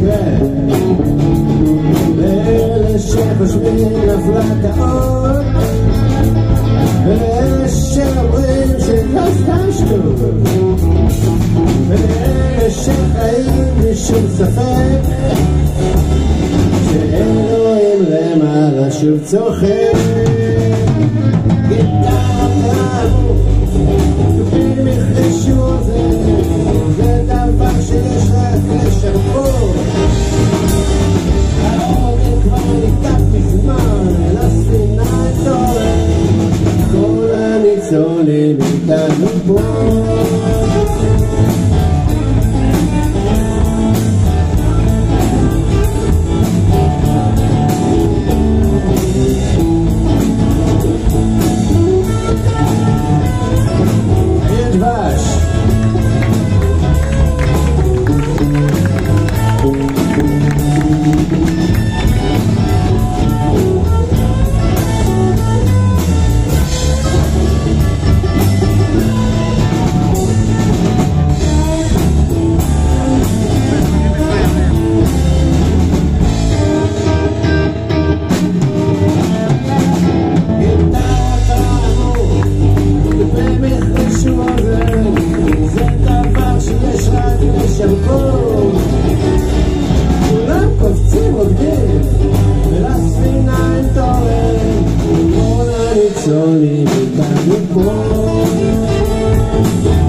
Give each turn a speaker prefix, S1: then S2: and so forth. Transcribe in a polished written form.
S1: ואלה שחושבים נפלת העוד, ואלה שאומרים שזה סתם שטות, ואלה שחיים בלי שום ספק שאלוהים למעלה שוב צוחק. גיטרה תופים יחרשו זה דבר שיש רק לשרפות. העוגן כבר ניתק מזמן אל הספינה התעורר, כל הניצולים איתנו פה. כולם קופצים עובדים ולספינה אין תורן, כל הניצולים איתנו פה.